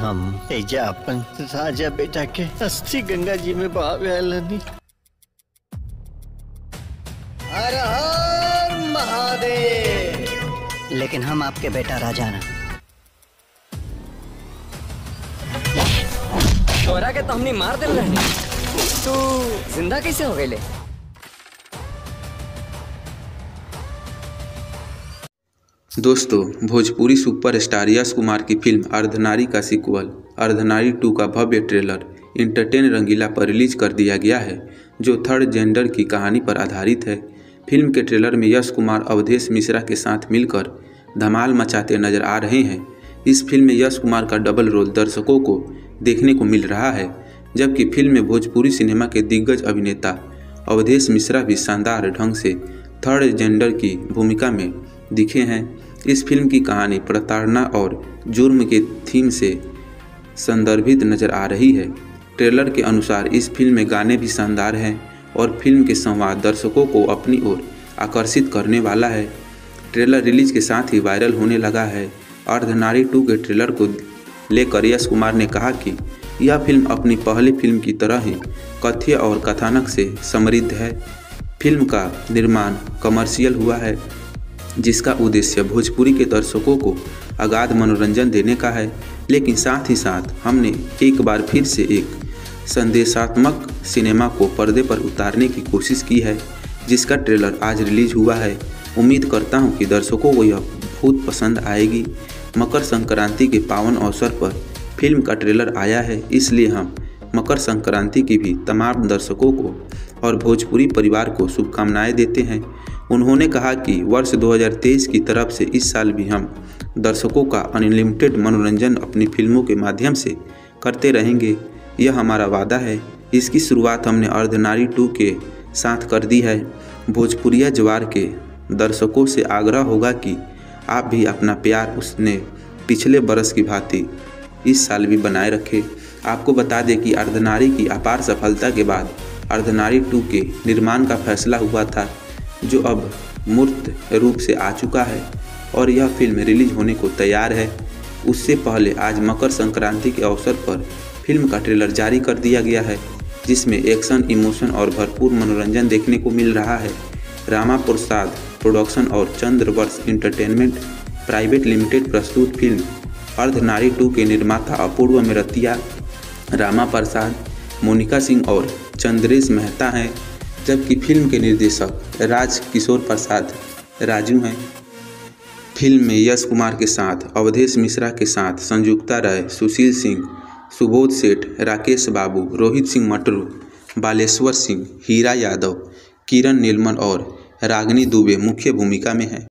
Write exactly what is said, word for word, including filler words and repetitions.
हम तेजा अपन राजा बेटा के अस्थि गंगा जी में बहावे। हर हर महादेव। लेकिन हम आपके बेटा राजा ना। तोरा के तो हमने मार दिल रहनी, तू जिंदा कैसे हो गए? दोस्तों, भोजपुरी सुपरस्टार यश कुमार की फिल्म अर्धनारी का सीक्वल अर्धनारी टू का भव्य ट्रेलर इंटरटेन रंगीला पर रिलीज कर दिया गया है, जो थर्ड जेंडर की कहानी पर आधारित है। फिल्म के ट्रेलर में यश कुमार अवधेश मिश्रा के साथ मिलकर धमाल मचाते नजर आ रहे हैं। इस फिल्म में यश कुमार का डबल रोल दर्शकों को देखने को मिल रहा है, जबकि फिल्म में भोजपुरी सिनेमा के दिग्गज अभिनेता अवधेश मिश्रा भी शानदार ढंग से थर्ड जेंडर की भूमिका में दिखे हैं। इस फिल्म की कहानी प्रताड़ना और जुर्म के थीम से संदर्भित नजर आ रही है। ट्रेलर के अनुसार इस फिल्म में गाने भी शानदार हैं और फिल्म के संवाद दर्शकों को अपनी ओर आकर्षित करने वाला है। ट्रेलर रिलीज के साथ ही वायरल होने लगा है। अर्धनारी टू के ट्रेलर को लेकर यश कुमार ने कहा कि यह फिल्म अपनी पहली फिल्म की तरह ही कथ्य और कथानक से समृद्ध है। फिल्म का निर्माण कमर्शियल हुआ है, जिसका उद्देश्य भोजपुरी के दर्शकों को अगाध मनोरंजन देने का है, लेकिन साथ ही साथ हमने एक बार फिर से एक संदेशात्मक सिनेमा को पर्दे पर उतारने की कोशिश की है, जिसका ट्रेलर आज रिलीज हुआ है। उम्मीद करता हूं कि दर्शकों को यह बहुत पसंद आएगी। मकर संक्रांति के पावन अवसर पर फिल्म का ट्रेलर आया है, इसलिए हम मकर संक्रांति की भी तमाम दर्शकों को और भोजपुरी परिवार को शुभकामनाएं देते हैं। उन्होंने कहा कि वर्ष दो हज़ार तेईस की तरफ से इस साल भी हम दर्शकों का अनलिमिटेड मनोरंजन अपनी फिल्मों के माध्यम से करते रहेंगे। यह हमारा वादा है। इसकी शुरुआत हमने अर्धनारी टू के साथ कर दी है। भोजपुरिया जवार के दर्शकों से आग्रह होगा कि आप भी अपना प्यार उसने पिछले बरस की भांति इस साल भी बनाए रखें। आपको बता दें कि अर्धनारी की अपार सफलता के बाद अर्धनारी टू के निर्माण का फैसला हुआ था, जो अब मूर्त रूप से आ चुका है और यह फिल्म रिलीज होने को तैयार है। उससे पहले आज मकर संक्रांति के अवसर पर फिल्म का ट्रेलर जारी कर दिया गया है, जिसमें एक्शन, इमोशन और भरपूर मनोरंजन देखने को मिल रहा है। रामा प्रसाद प्रोडक्शन और चंद्रवर्ष एंटरटेनमेंट प्राइवेट लिमिटेड प्रस्तुत फिल्म अर्धनारी टू के निर्माता अपूर्व मेरतिया, रामा प्रसाद, मोनिका सिंह और चंद्रेश मेहता हैं, जबकि फिल्म के निर्देशक राज किशोर प्रसाद राजू हैं। फिल्म में यश कुमार के साथ अवधेश मिश्रा के साथ संयुक्ता राय, सुशील सिंह, सुबोध सेठ, राकेश बाबू, रोहित सिंह मटरू, बालेश्वर सिंह, हीरा यादव, किरण नीलमल और रागिनी दुबे मुख्य भूमिका में हैं।